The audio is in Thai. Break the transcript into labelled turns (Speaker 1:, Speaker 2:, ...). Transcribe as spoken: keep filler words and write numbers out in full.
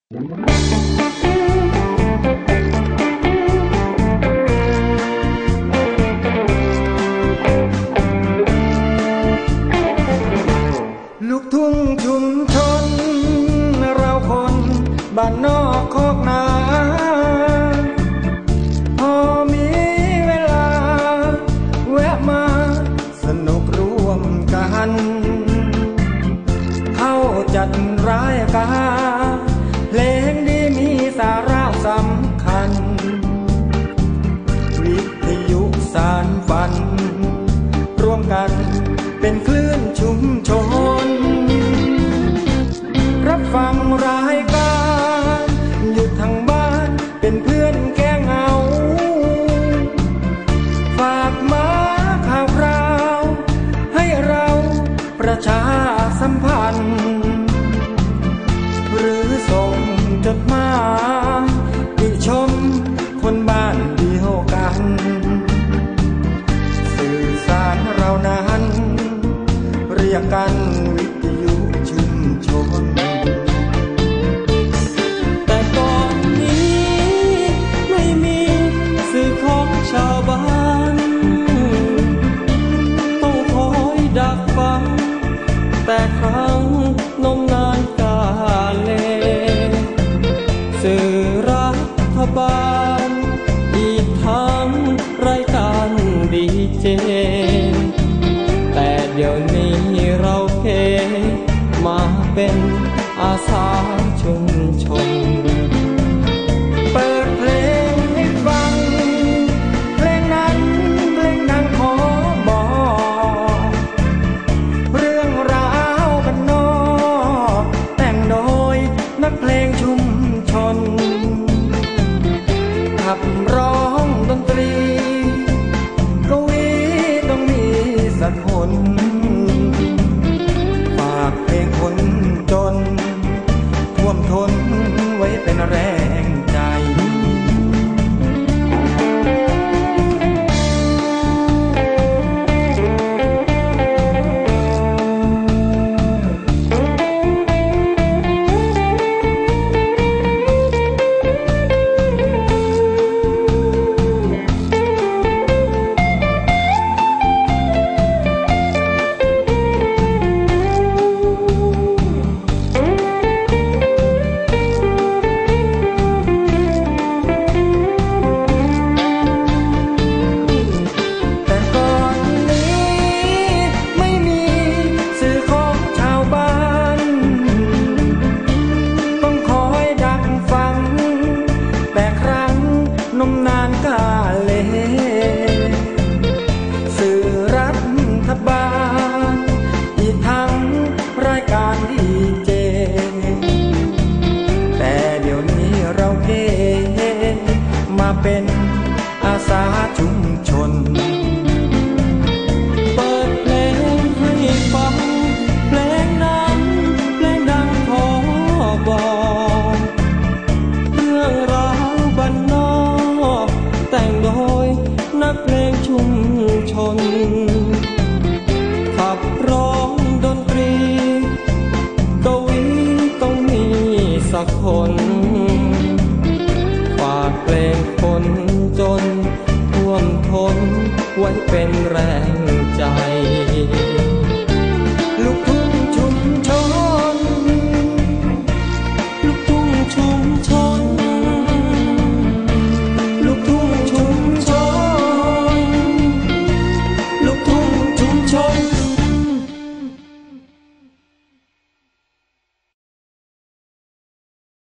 Speaker 1: ลูกทุ่งชุมชนเราคนบ้านนอกคอกนาพอมีเวลาแวะมาสนุกร่วมกันเข้าจัดรายการเพลงดีมีสาระสำคัญวิทยุสานฝันร่วมกันเป็นคลื่นชุมชนรับฟังรายการอยู่ทางบ้านเป็นเพื่อนแก้เหงาฝากมาข่าวคราวให้เราประชาสัมพันธ์หรือส่งจดหมายติชมคนบ้านเดียวกันสื่อสารเรานั้นเรียกกันวิทยุชุมชน
Speaker 2: แต่ก่อนนี้ไม่มีสื่อของชาวบ้านต้องคอยดักฟังแต่ครั้งนมนานกาเลสื่อรัฐบาลอีกทั้งรายการดีเจแต่เดี๋ยวนี้เราเพมาเป็นอาสาชุมชน
Speaker 1: เปิดเพลงให้ฟังเพลงนั้นเพลงดังขอบอกเรื่องราวบ้านนอกแต่งโดยนักเพลงชุมชนขับร้องดนตรีกวีต้องมีสักคนฝากเพลงคนจนท่วมทนไว้เป็นแรงใจนมนานกาเลสื่อรัฐบาลอีกทั้งรายการดีเจแต่เดี๋ยวนี้เราเกมาเป็นอาสาชุมชน
Speaker 2: เปิดเพลงให้ฟังเพลงนั้นเพลงดังขอบอกเรื่องราวบ้านนอกแต่งโดยนักเพลงชุมชนขับร้องดนตรีกวีต้องมีสักคน